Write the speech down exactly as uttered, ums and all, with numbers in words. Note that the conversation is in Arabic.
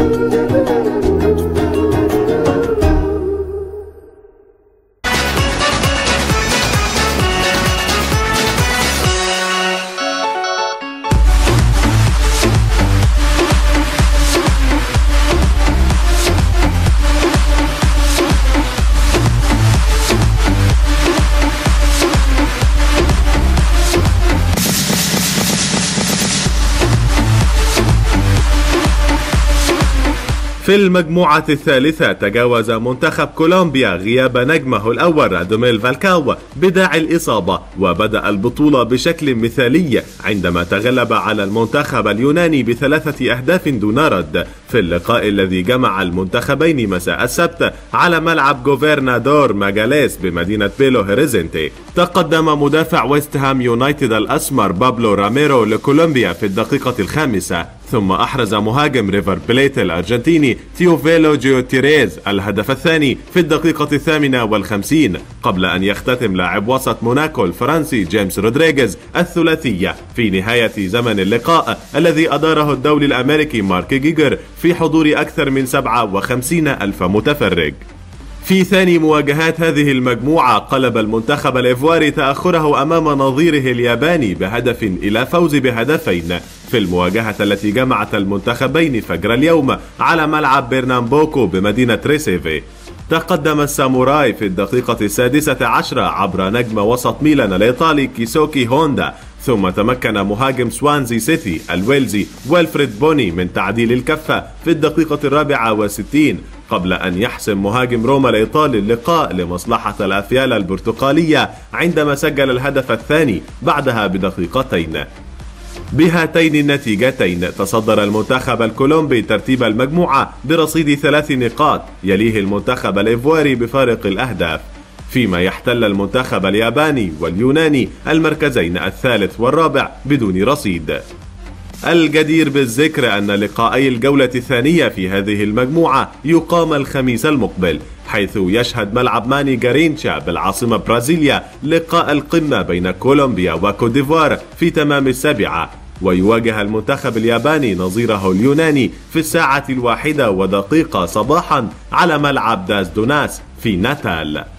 في المجموعة الثالثة تجاوز منتخب كولومبيا غياب نجمه الأول رادوميل فالكاو بداعي الإصابة، وبدأ البطولة بشكل مثالي عندما تغلب على المنتخب اليوناني بثلاثة أهداف دون رد في اللقاء الذي جمع المنتخبين مساء السبت على ملعب جوفرنادور ماجاليس بمدينة بيلو هوريزونتي. تقدم مدافع ويست هام يونايتد الأسمر بابلو راميرو لكولومبيا في الدقيقة الخامسة، ثم أحرز مهاجم ريفر بليت الأرجنتيني تيوفيلو جيوتيريز الهدف الثاني في الدقيقة الثامنة والخمسين، قبل أن يختتم لاعب وسط موناكو الفرنسي جيمس رودريغيز الثلاثية في نهاية زمن اللقاء الذي أداره الدولي الأمريكي مارك جيجر في حضور أكثر من سبعة وخمسين ألف متفرج. في ثاني مواجهات هذه المجموعة قلب المنتخب الإيفواري تأخره أمام نظيره الياباني بهدف إلى فوز بهدفين في المواجهة التي جمعت المنتخبين فجر اليوم على ملعب برنامبوكو بمدينة ريسيفي. تقدم الساموراي في الدقيقة السادسة عشرة عبر نجم وسط ميلان الإيطالي كيسوكي هوندا، ثم تمكن مهاجم سوانزي سيتي الويلزي ويلفريد بوني من تعديل الكفة في الدقيقة الرابعة والستين، قبل أن يحسم مهاجم روما الإيطالي اللقاء لمصلحة الأفيال البرتقالية عندما سجل الهدف الثاني بعدها بدقيقتين. بهاتين النتيجتين تصدر المنتخب الكولومبي ترتيب المجموعة برصيد ثلاث نقاط، يليه المنتخب الإيفواري بفارق الأهداف، فيما يحتل المنتخب الياباني واليوناني المركزين الثالث والرابع بدون رصيد. الجدير بالذكر أن لقاءي الجولة الثانية في هذه المجموعة يقام الخميس المقبل، حيث يشهد ملعب ماني جارينشا بالعاصمة برازيليا لقاء القمة بين كولومبيا وكوديفوار في تمام السابعة، ويواجه المنتخب الياباني نظيره اليوناني في الساعة الواحدة ودقيقة صباحا على ملعب داس دوناس في ناتال.